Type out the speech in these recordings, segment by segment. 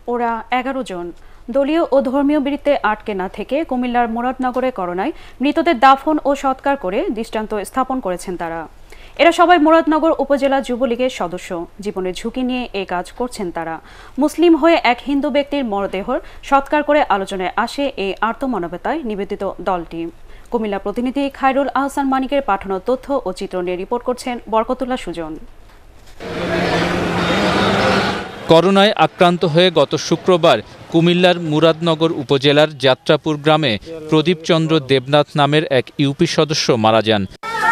ওরা 11 জন। দলীয় ও ধর্মীয় বিরতিতে আটকে না থেকে কুমিল্লার মুরাদনগরে করোনায় মৃতদের দাফন ও সৎকার করে দৃষ্টান্ত স্থাপন করেছেন তারা। এরা সবাই মুরাদনগর উপজেলা যুবলীগের সদস্য। জীবনের ঝুঁকি নিয়ে এই কাজ করছেন তারা। মুসলিম হয়ে এক হিন্দু ব্যক্তির মরদেহর সৎকার করে আলোচনায় আসে এই আর্তমানবতায় নিবেদিত দলটি। কুমিল্লা প্রতিনিধি খায়রুল আহসান মানিকের পাঠানো তথ্য ও চিত্র নিয়ে রিপোর্ট করছেন বরকতুল্লাহ সুজন। করোনায় আক্রান্ত হয়ে গত শুক্রবার কুমিল্লার মুরাদনগর উপজেলার যাত্রাপুর গ্রামে প্রদীপ চন্দ্র দেবনাথ নামের এক ইউপি সদস্য মারা যান।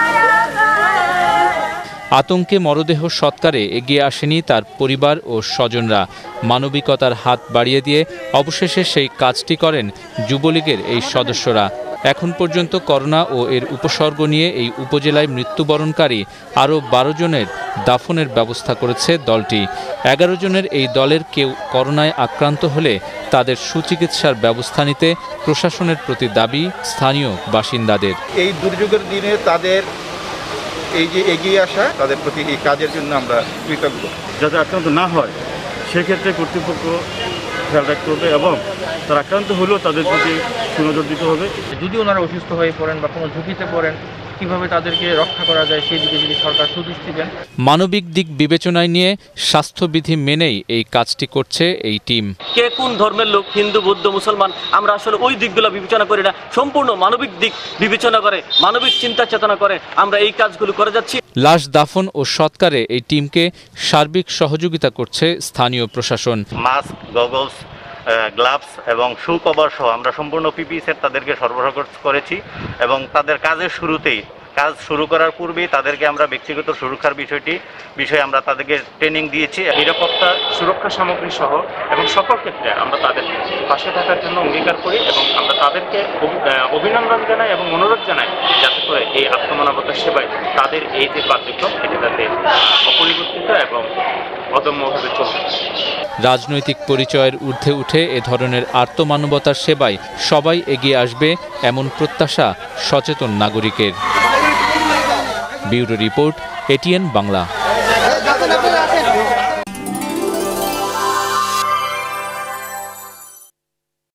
আতঙ্কে মরদেহ সৎকারে এগিয়ে আসেনি তার পরিবার ও স্বজনরা। মানবিকতার হাত বাড়িয়ে দিয়ে অবশেষে সেই কাজটি করেন যুবলীগের এই সদস্যরা। এখন পর্যন্ত করোনা ও এর উপসর্গ নিয়ে এই উপজেলায় মৃত্যুবরণকারী আরও 12 জনের দাফনের ব্যবস্থা করেছে দলটি। 11 জনের এই দলের কেউ করোনায় আক্রান্ত হলে তাদের সুচিকিৎসার ব্যবস্থা নিতে প্রশাসনের প্রতি দাবি স্থানীয় বাসিন্দাদের। এই দুর্যোগের দিনে তাদের এই যে এগিয়ে আসা, তাদের প্রতি এই কাজের জন্য আমরা কৃতজ্ঞ। যাতে আক্রান্ত না হয় সেক্ষেত্রে কর্তৃপক্ষ খেয়াল রাখতে হবে এবং তারা আক্রান্ত হলেও তাদের প্রতি সুনজর দিতে হবে। যদি ওনারা অসুস্থ হয়ে পড়েন বা কোনো ঝুঁকিতে পড়েন, কিভাবে তাদেরকে রক্ষা করা যায় সেই দিকে যদি সরকার সুদৃষ্টি দেন। মানবিক দিক বিবেচনায় নিয়ে স্বাস্থ্যবিধি মেনেই এই কাজটি করছে এই টিম। কে কোন ধর্মের লোক, হিন্দু, বৌদ্ধ, মুসলমান, আমরা আসলে ওই দিকগুলো বিবেচনা করি না। সম্পূর্ণ মানবিক দিক বিবেচনা করে, মানবিক চিন্তা চেতনা করে আমরা এই কাজগুলো করে যাচ্ছি। লাশ দাফন ও সৎকারে এই টিমকে সার্বিক সহযোগিতা করছে স্থানীয় প্রশাসন। মাস্ক, গগলস, গ্লাভস এবং শু কভার সহ আমরা সম্পূর্ণ পিপি সেট তাদেরকে সরবরাহ করেছি এবং তাদের কাজের শুরুতেই, কাজ শুরু করার পূর্বেই তাদেরকে আমরা ব্যক্তিগত সুরক্ষার বিষয়ে আমরা তাদেরকে ট্রেনিং দিয়েছি। নিরাপত্তা, সুরক্ষা সামগ্রী সহ এবং সকল ক্ষেত্রে আমরা তাদের পাশে থাকার জন্য অঙ্গীকার করি এবং আমরা তাদেরকে অভিনন্দন জানাই এবং অনুরোধ জানাই যাতে করে এই আত্মমানবতার সেবায় তাদের এই যে কার্যক্রম এটি যাতে অপরিবর্তিত এবং অদম্যভাবে চলবে। রাজনৈতিক পরিচয়ের ঊর্ধ্বে উঠে এ ধরনের আর্তমানবতার সেবায় সবাই এগিয়ে আসবে এমন প্রত্যাশা সচেতন নাগরিকের। Bureau report, ATN Bangla.